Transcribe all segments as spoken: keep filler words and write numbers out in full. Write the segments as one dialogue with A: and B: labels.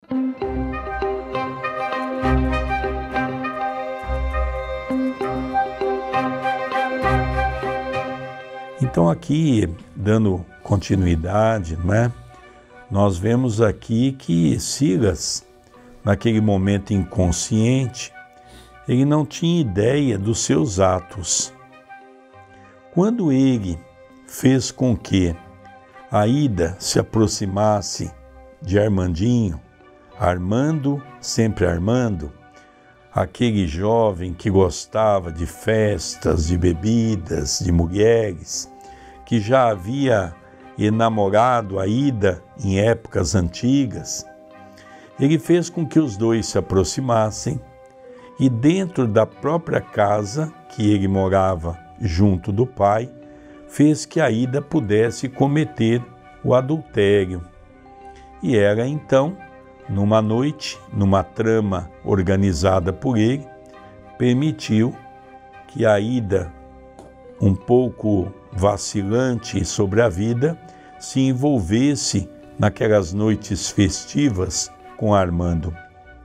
A: Então aqui, dando continuidade, né, nós vemos aqui que Silas, naquele momento inconsciente, ele não tinha ideia dos seus atos. Quando ele fez com que Aida se aproximasse de Armandinho, Armando, sempre Armando, aquele jovem que gostava de festas, de bebidas, de mulheres, que já havia enamorado Aida em épocas antigas, ele fez com que os dois se aproximassem e dentro da própria casa que ele morava junto do pai, fez que Aida pudesse cometer o adultério. E era então, numa noite, numa trama organizada por ele, permitiu que Aida, um pouco vacilante sobre a vida, se envolvesse naquelas noites festivas com Armando.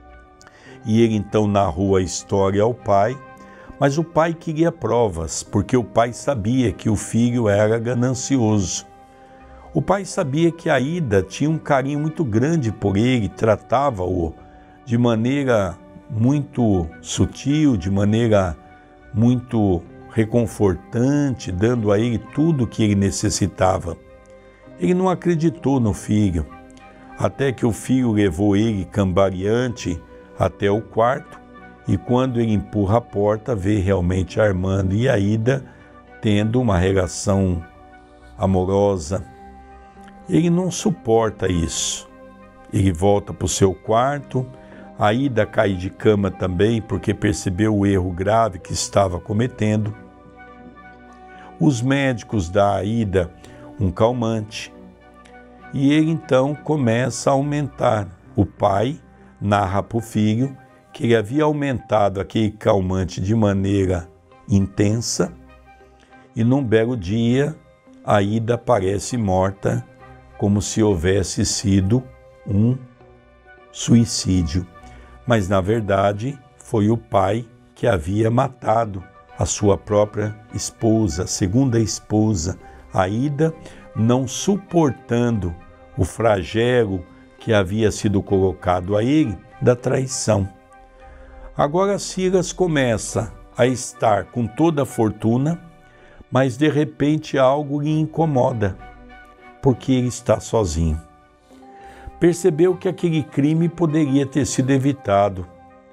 A: E ele então narrou a história ao pai, mas o pai queria provas, porque o pai sabia que o filho era ganancioso. O pai sabia que Aida tinha um carinho muito grande por ele, tratava-o de maneira muito sutil, de maneira muito reconfortante, dando a ele tudo o que ele necessitava. Ele não acreditou no filho, até que o filho levou ele cambaleante até o quarto, e quando ele empurra a porta, vê realmente Armando e Aida tendo uma relação amorosa. Ele não suporta isso. Ele volta para o seu quarto, Aida cai de cama também, porque percebeu o erro grave que estava cometendo. Os médicos dão a Aida um calmante, e ele então começa a aumentar. O pai narra para o filho que ele havia aumentado aquele calmante de maneira intensa, e num belo dia Aida aparece morta, como se houvesse sido um suicídio. Mas na verdade foi o pai que havia matado a sua própria esposa, a segunda esposa, Aida, não suportando o flagelo que havia sido colocado a ele da traição. Agora Silas começa a estar com toda a fortuna, mas de repente algo lhe incomoda, porque ele está sozinho. Percebeu que aquele crime poderia ter sido evitado.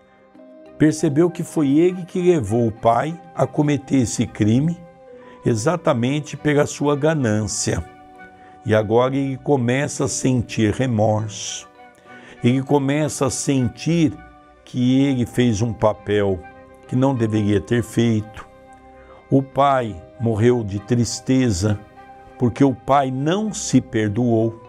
A: Percebeu que foi ele que levou o pai a cometer esse crime, exatamente pela sua ganância. E agora ele começa a sentir remorso. Ele começa a sentir que ele fez um papel que não deveria ter feito. O pai morreu de tristeza, porque o pai não se perdoou.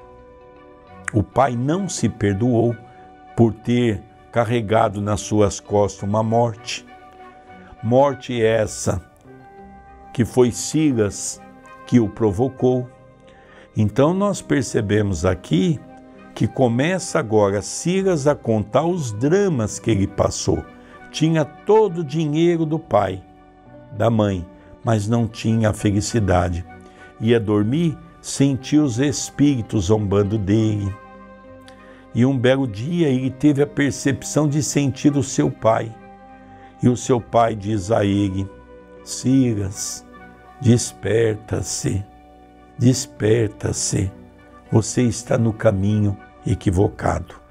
A: O pai não se perdoou por ter carregado nas suas costas uma morte. Morte essa que foi Silas que o provocou. Então nós percebemos aqui que começa agora Silas a contar os dramas que ele passou. Tinha todo o dinheiro do pai, da mãe, mas não tinha a felicidade. Ia dormir, sentia os espíritos zombando dele. E um belo dia ele teve a percepção de sentir o seu pai. E o seu pai diz a ele: Silas, desperta-se, desperta-se, você está no caminho equivocado.